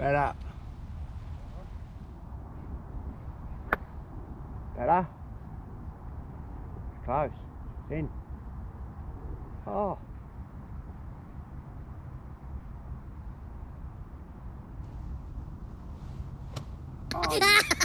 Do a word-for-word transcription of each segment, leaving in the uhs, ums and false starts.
Better. Better. Close. In. Oh. Oh.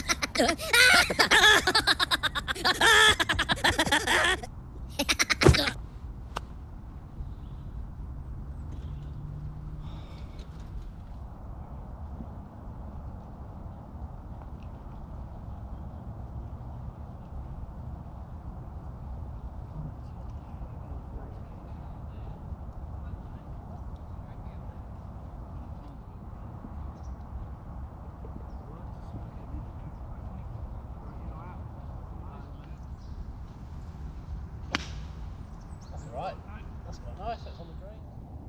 Right, that's quite nice, that's on the green.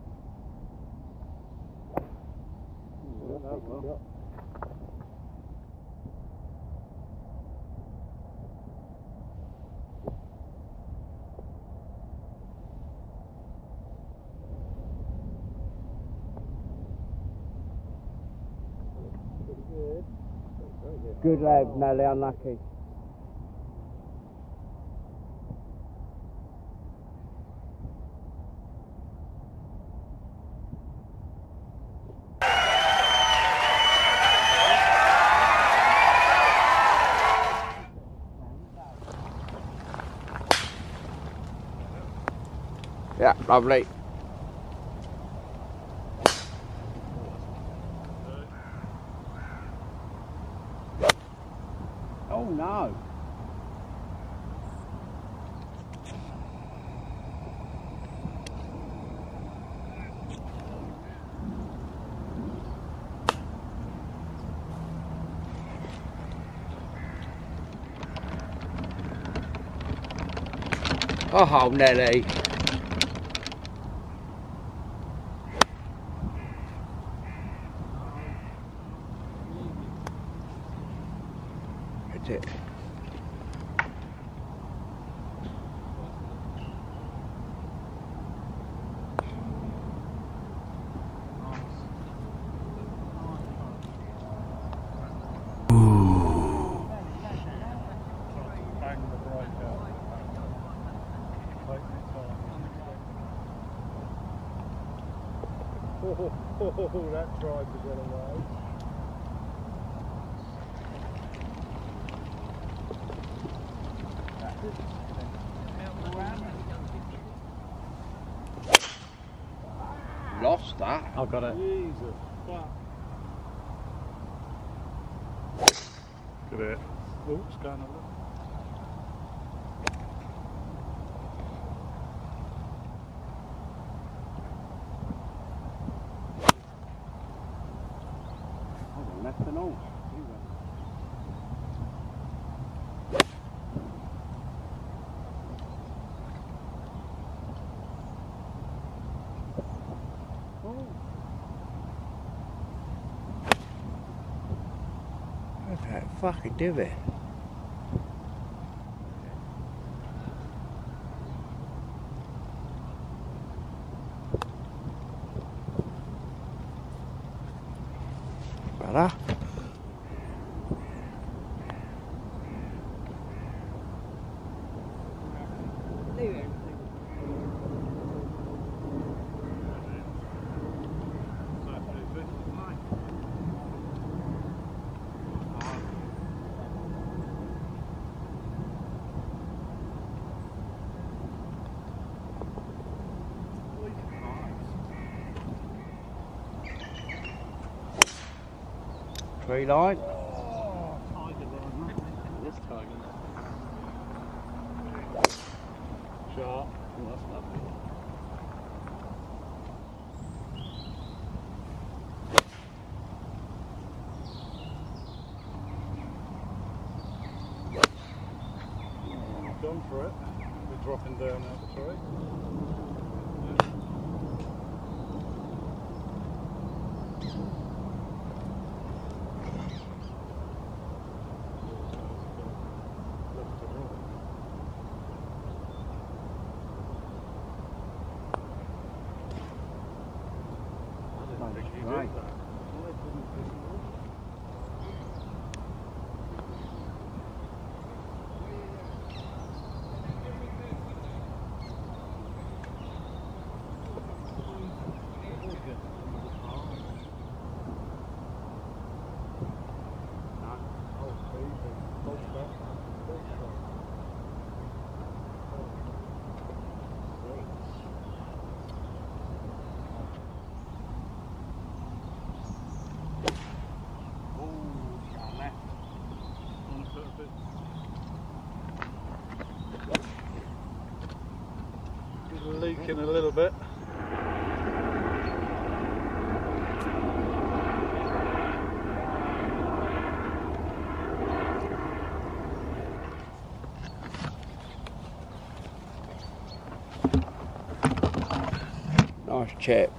Good lad, nearly unlucky. Yeah, lovely. Oh no. Oh, Nelly. That's it. Oh, that tried to get away. Lost that. I've got it. Jesus fuck. Look at it. Oh, it's going over. Left and all. Oh. Look at that fucking divot. Better. Tree line. Oh, tiger line. This tiger. Sharp. Oh, that's lovely. Gone for it. We're dropping down out the tree. Right. Leaking a little bit. Nice chip.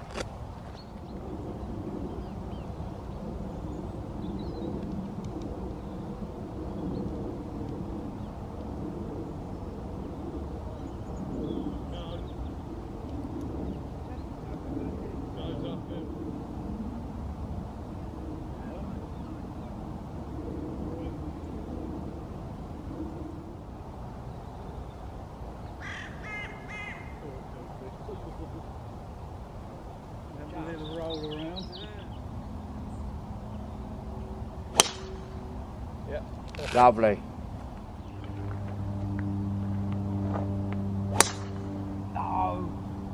A little roll around. Yeah. Lovely. No.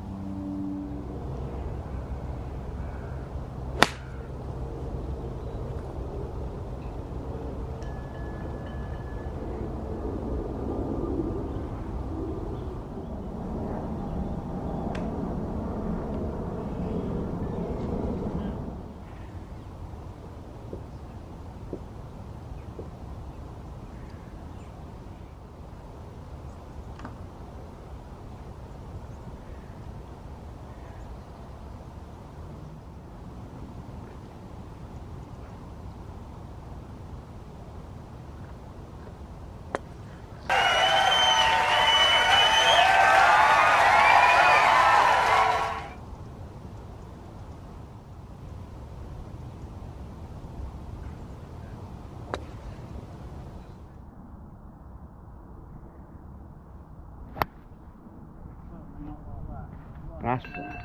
That's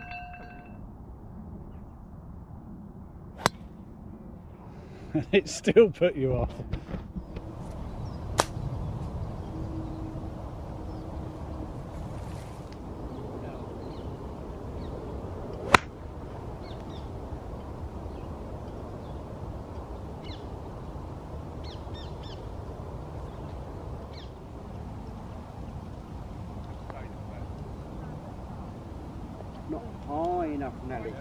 It still put you off. not high enough, Nelly.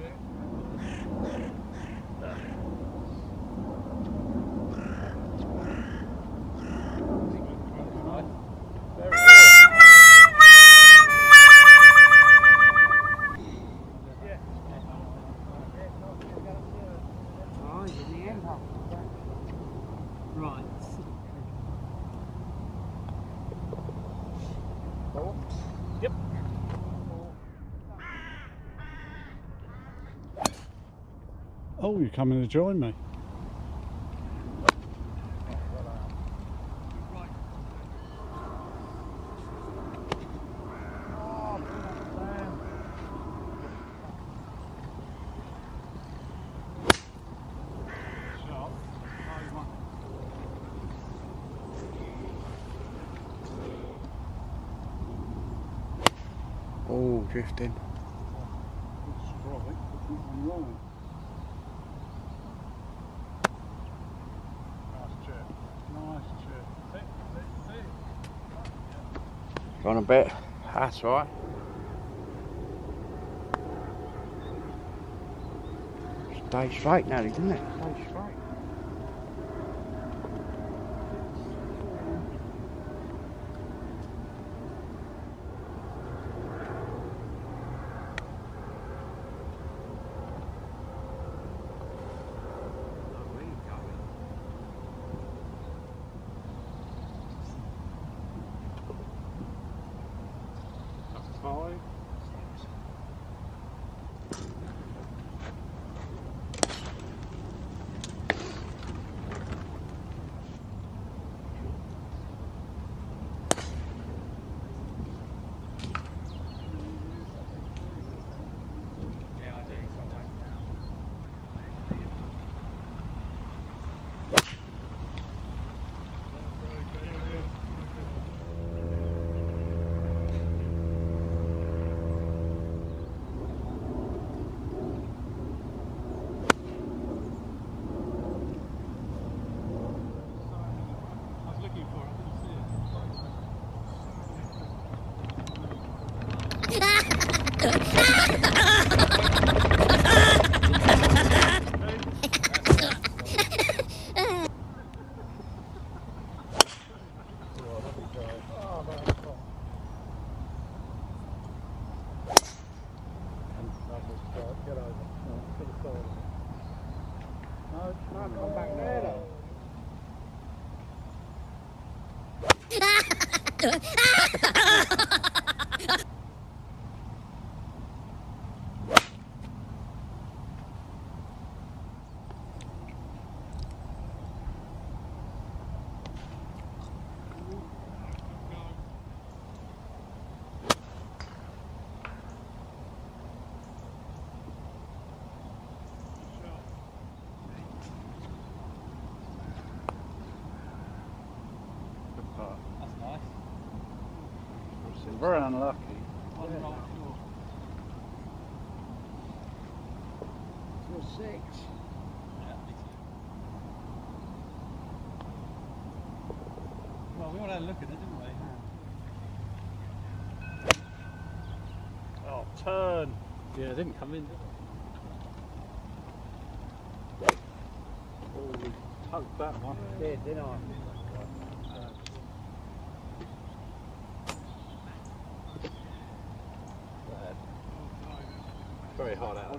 Right. Yep. Oh, you're coming to join me. Oh, drifting. Gone a bit. That's right. Stay straight now, didn't it? Stay straight. Five. Get over. To the side. No, No, come back there. That's nice. Very unlucky. On the right shore. Till six. Yeah, me too. Well, we all had a look at it, didn't we? Oh, turn. Yeah, it didn't come in, did it? Oh, we tugged that one. Did, didn't I? Very hard out.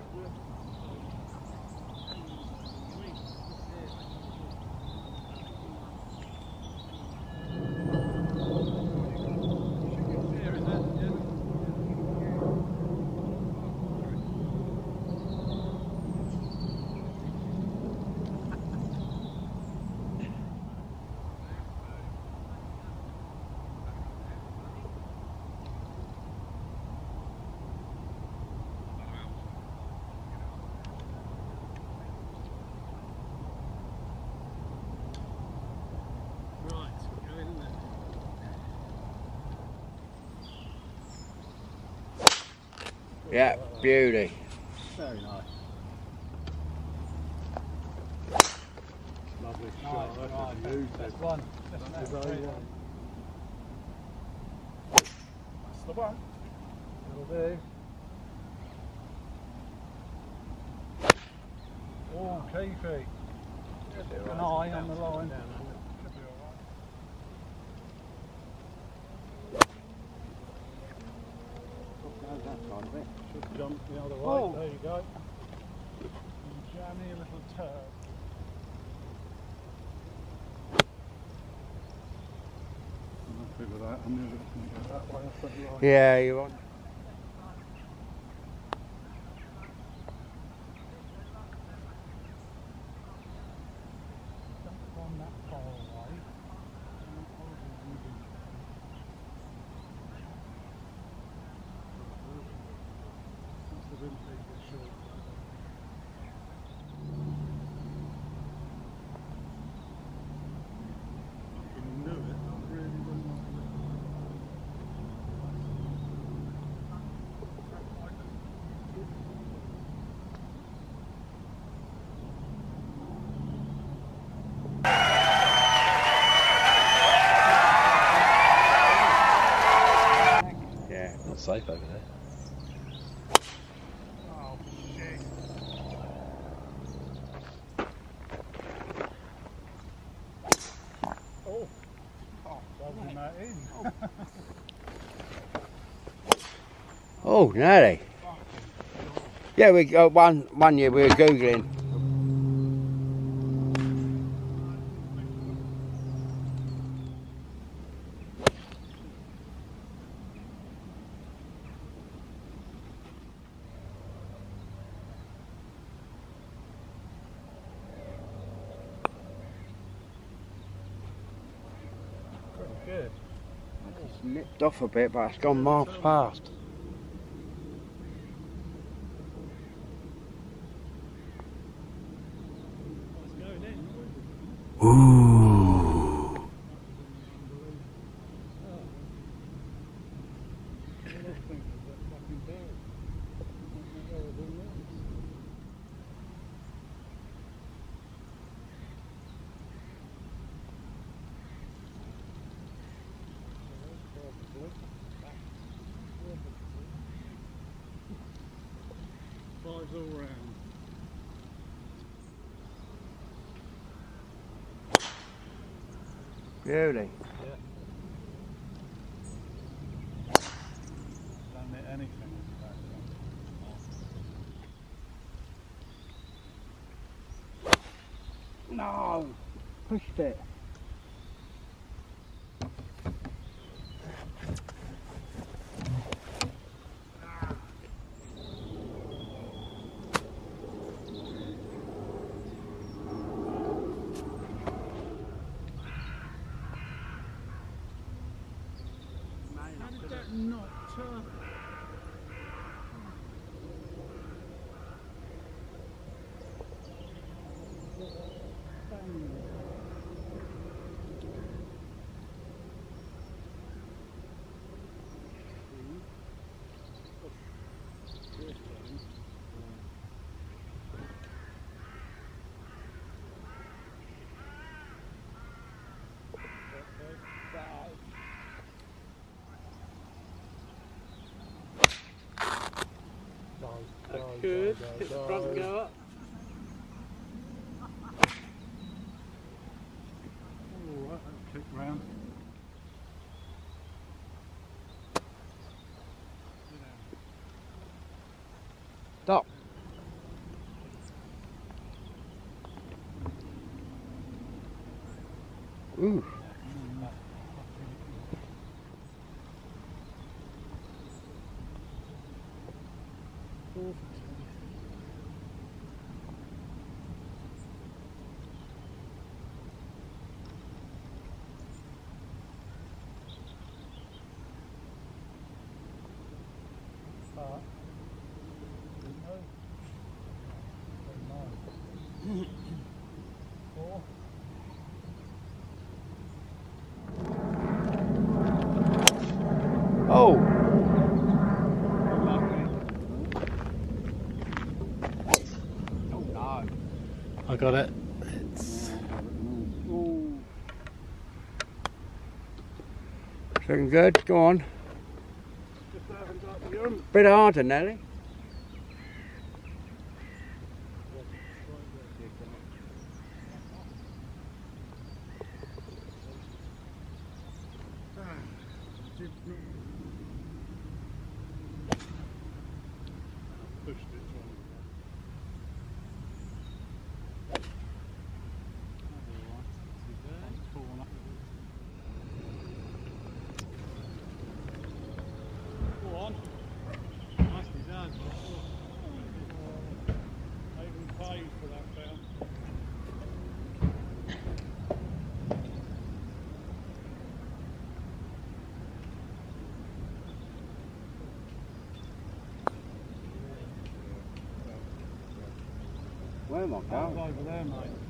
Right, go in there. Yeah, beauty. Very nice. Lovely Nice, shot. That's right, a beauty. that's one. That's That's one. the Great one. one. That's the one. That'll do. Oh, Keefy. Keep an eye on the line. Should be alright. Goes that side of it. Should jump the other way. Oh. There you go. You jammy little turd. I'm happy with that. I knew it was going to go that way. I thought you were right. Yeah, you want. On that far away. Must have been people short. Fucking knew it. I really wouldn't like it. Yeah. Not safe over there. Oh shit. Oh. Oh, buzzing that in. Oh, nearly. Yeah, we got one one year we were googling. Pretty good. It's nipped off a bit, but it's gone miles past. Let's go then. Ooh. Yeah. Drives all round. Beauty. Don't hit anything with the back one. No! Pushed it. How did that not turn? That's good. Hit the front and go up. Oh, that kick round. Stop. Ooh. But, Four. Oh! Oh no. I got it. It's Ooh. Looking good. Go on. Just haven't got the um. Bit harder, Nelly. Pushed it. Go on. Nicely done. I even paid for that down. Where am I That was going? over there, mate.